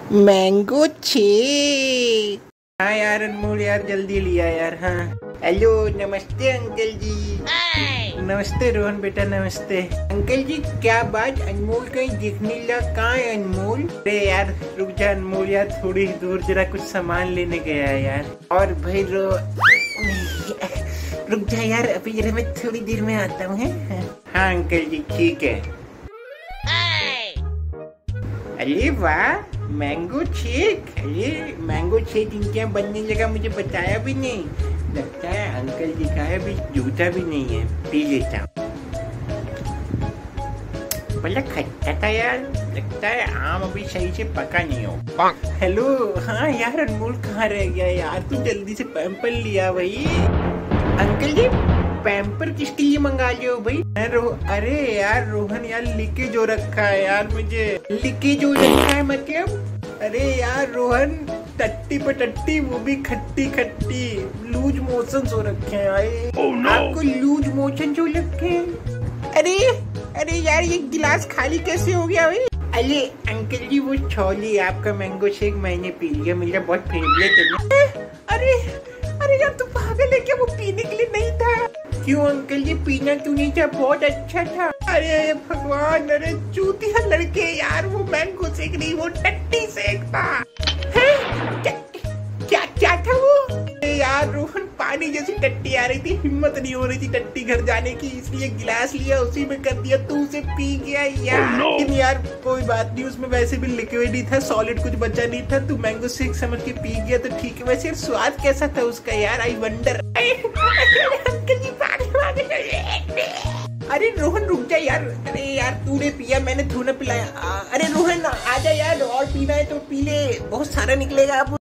Mango shake. हाँ यार अनमोल यार जल्दी लिया यार। हाँ हेलो नमस्ते अंकल जी। नमस्ते रोहन बेटा नमस्ते। अंकल जी क्या बात अनमोल कहीं दिखने लगा, कहाँ है अनमोल? अरे यार रुक जा अनमोल यार, थोड़ी दूर जरा कुछ सामान लेने गया है यार। और भाई रुक जा यार, अभी जरा मैं थोड़ी देर में आता हूँ। हाँ अंकल जी ठीक है। अरे वाह मैंगो शेक, अरे मैंगो शेक इनके यहाँ बनने लगा, मुझे बताया भी नहीं। लगता है अंकल जी का है, भी जूता भी नहीं है, पी लेता हूँ। बड़ा खट्टा था यार, लगता है आम अभी सही से पका नहीं हो। हेलो हाँ यार अनमोल कहाँ रह गया यार, तू जल्दी से पैम्पर लिया भाई। अंकल जी पैम्पर किसके लिए मंगा लियो भाई? अरे यार रोहन यार लीकेज हो रखा है यार, मुझे लीकेज हो रखा है मतलब। अरे यार रोहन टट्टी पे टट्टी, वो भी खट्टी खट्टी, लूज मोशन हो रखे हैं। आपको लूज मोशन हो रखे हैं? अरे यार ये गिलास खाली कैसे हो गया भाई? अरे अंकल जी वो छोली आपका मैंगो शेक मैंने पी लिया, मेरा बहुत फेवरेट है। अरे यार तू पागल है क्या, वो पीने के लिए नहीं था? क्यों अंकल जी पीना क्यों नहीं था, बहुत अच्छा था। अरे भगवान, अरे चूतिया लड़के यार, वो मैंगो शेक नहीं वो टट्टी शेक था। क्या था वो? यार रोहन पानी जैसी टट्टी आ रही थी, हिम्मत नहीं हो रही थी टट्टी घर जाने की, इसलिए गिलास लिया उसी में कर दिया, तू उसे पी गया यार। लेकिन यार कोई बात नहीं, उसमें वैसे भी लिक्विड ही था, सॉलिड कुछ बचा नहीं था, तू मैंगो शेक समझ के पी गया तो ठीक है। वैसे यार स्वाद कैसा था उसका यार, आई वंडर। अरे रोहन रुक जा यार, अरे यार तूने पिया मैंने थोड़ा पिलाया। अरे रोहन आजा यार, और पीना है तो पी ले, बहुत सारा निकलेगा अब।